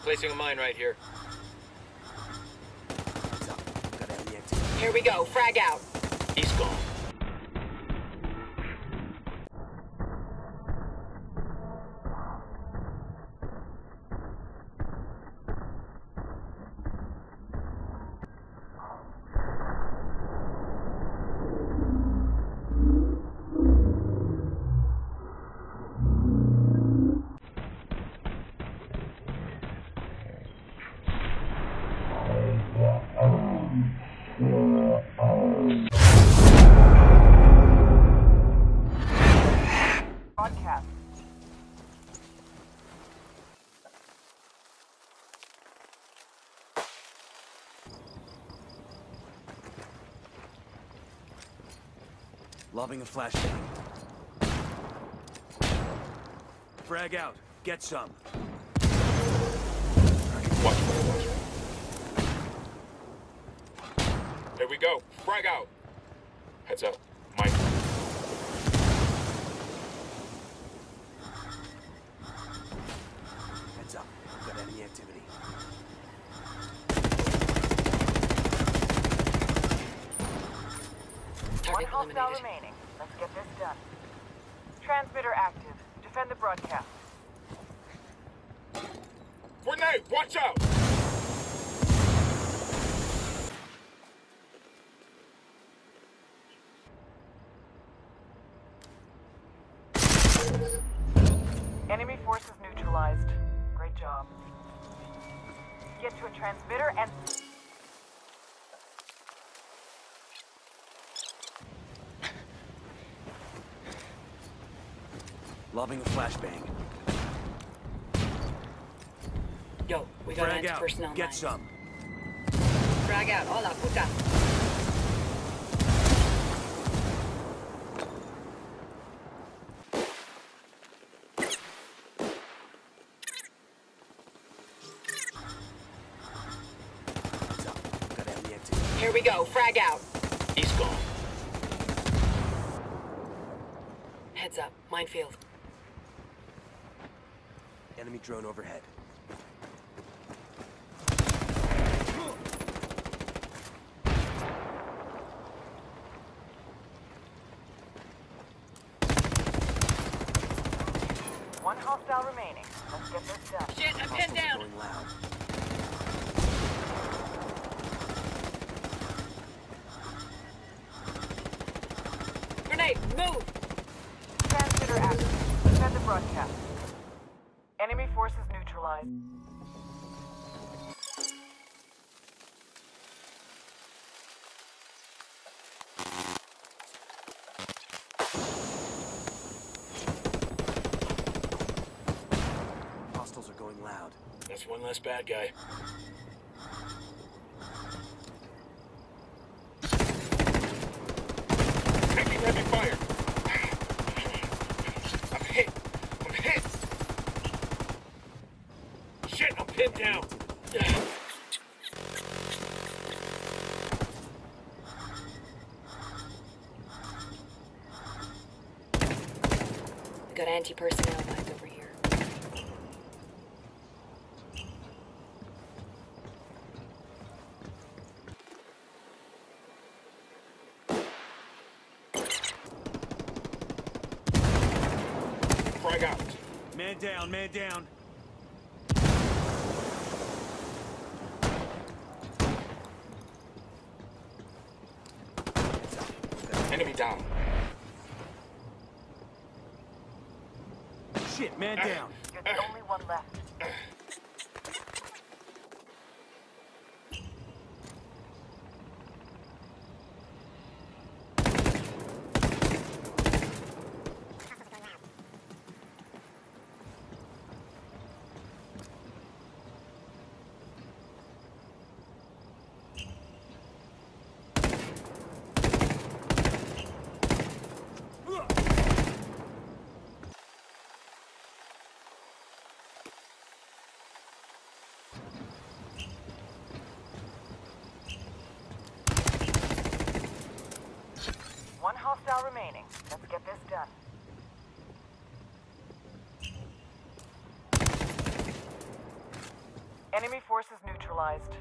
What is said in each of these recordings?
placing a mine right here. Here we go. Frag out. He's gone. Broadcast. Lobbing a flashbang. Frag out. Get some. Watch. Here we go. Frag out. Heads up. Mike. Heads up. Got enemy activity. One hostile remaining. Let's get this done. Transmitter active. Defend the broadcast. Grenade! Watch out! Enemy forces neutralized. Great job. Get to a transmitter and... Lobbing a flashbang. Yo, we got Frag out. anti-personnel Get mines. some. Frag out. Hola, puta. Heads up. Got enemy activity. Here we go. Frag out. He's gone. Heads up. Minefield. Enemy drone overhead. One hostile remaining. Let's get this done. Shit, I'm pinned Hostiles are down. going loud. Grenade, move! Transmitter active. Defend the broadcast. Enemy forces neutralized. Hostiles are going loud. That's one less bad guy. Taking heavy fire. I'm hit. I'm hit. Shit, I'm pinned down. We got anti-personnel mines over here. Frag out. Man down, man down. Heads up. Enemy down. Shit, man down. You're the only one left. One hostile remaining. Let's get this done. Enemy forces neutralized.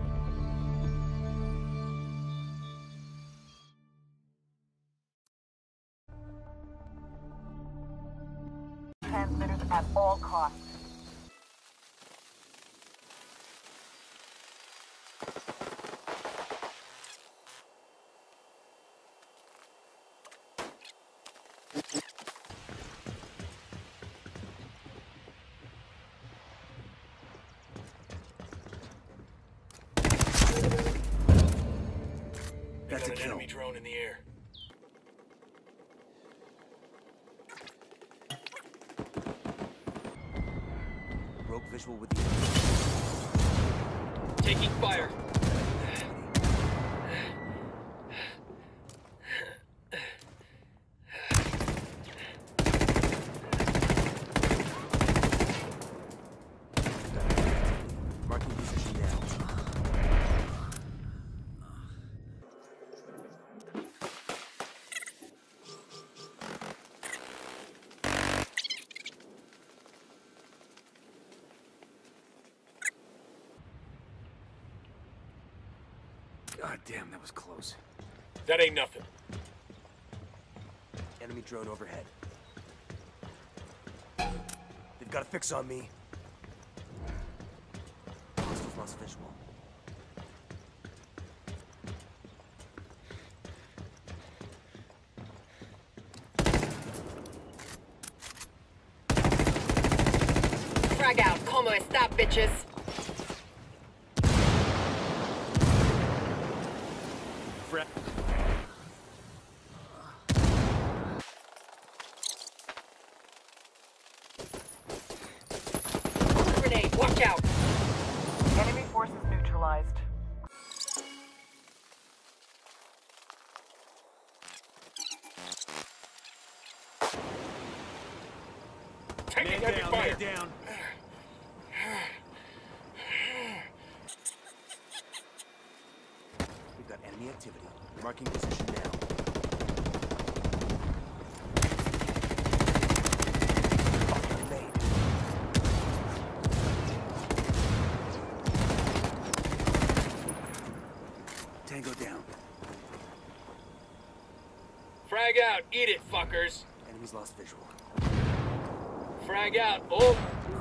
Transmitters at all costs. That's a Got an kill. enemy drone in the air. Broke visual with the Taking fire. marking position now. God damn, that was close. That ain't nothing. Enemy drone overhead. They've got a fix on me. Hostiles lost visual. Frag out. Como está, bitches? Fra- Grenade. Watch out. Enemy forces neutralized. Taking Man heavy down, fire. man down. We've got enemy activity. Marking position now. Grenade. Tango down. Frag out. Eat it, fuckers. Enemies lost visual. Frag out. Oh.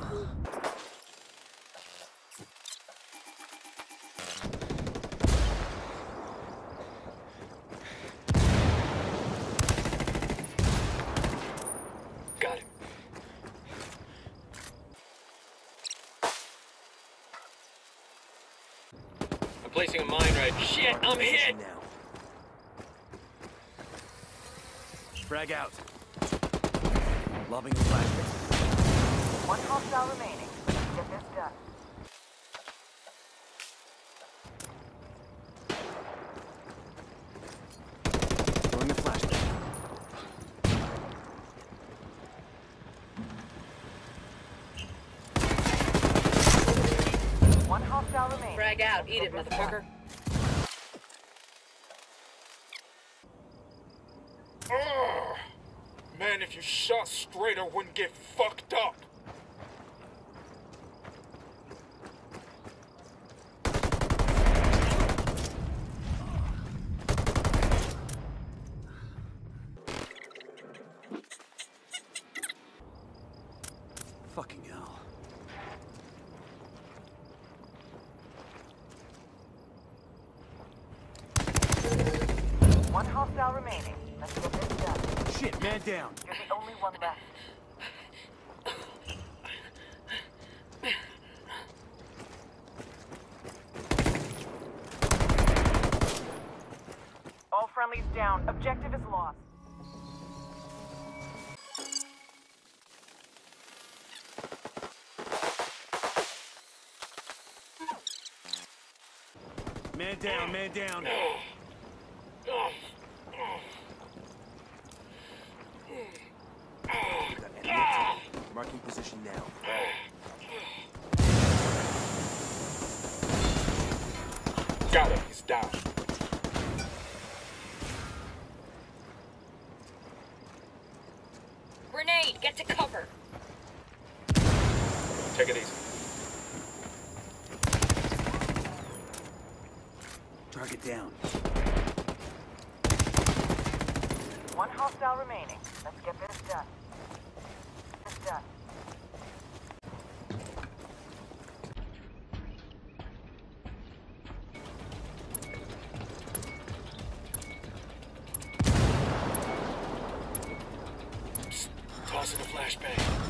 Got him. I'm placing a mine right. Shit, Marking I'm position hit. now. Frag out. Lobbing a flashbang. One hostile remaining. Let's get this done. Throwing a flashbang. One hostile remaining. Frag out. Let's Eat get it, this done. motherfucker. Ugh. Man, if you shot straight, I wouldn't get fucked up. Fucking hell. One hostile remaining. Let's get this done. Shit, man down. You're the only one left. All friendlies down. Objective is lost. Man down, man down. We've got enemy activity. Marking position now. Got him. He's down. Grenade. Get to cover. Take it easy. Target down. One hostile remaining. Let's get this done. This done. Tossing a flashbang.